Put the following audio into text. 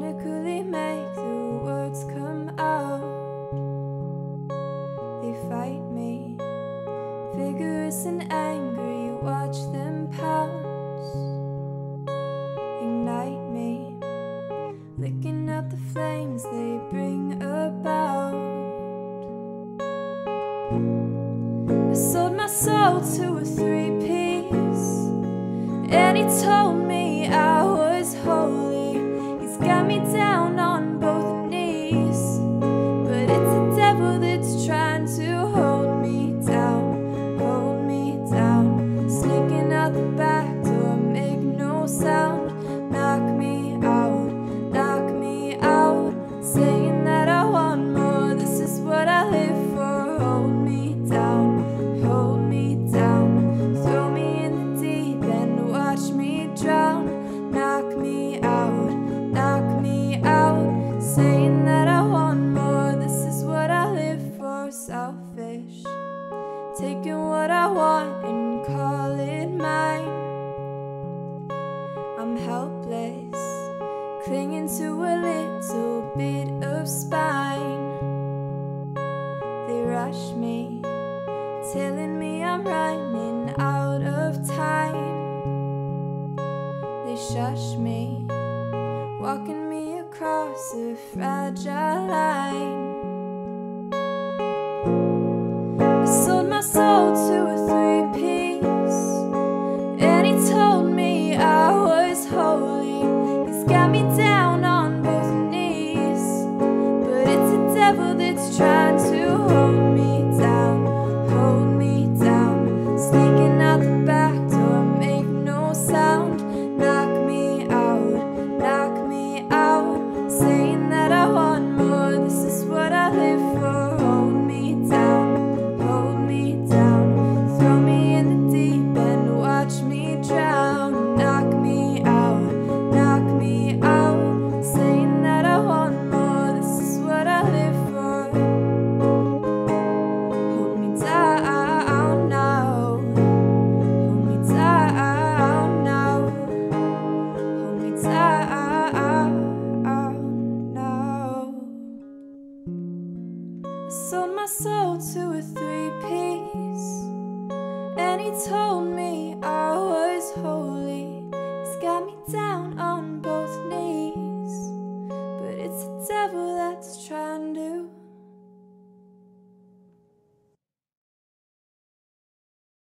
cynically make the words come out. They fight me, vigorous and angry, watch them pounce. Ignite me, licking out the flames they bring about. I sold my soul to a 3-piece, and he told me I was holy. He's got me down on both knees, but it's the devil that's trying to hold me down, sneaking out the back door, make no sound, knock me out, saying that I want more, this is what I live for. Hold me down, throw me in the deep end, watch me drown, knock me out, saying that I want more, this is what I live for. Selfish, taking what I want and call it mine. I'm helpless, clinging to a little bit of spine. They rush me, telling me I'm running out of time. They shush me, walking me across a fragile line. I sold my soul to a 3-piece, and he told me I was holy. He's got me down on both knees, but it's the devil that's trying to hold me down, sneaking out the back door, make no sound, knock me out, saying that I want more, this is what I live for. Hold me down, throw me in the deep end, watch me drown, knock me out, saying that I want more, this is what I live for. Hold me down now, hold me down now, hold me down now. I sold my soul to a 3-piece, and he told me I was holy. He's got me down on both knees, but it's the devil that's trying to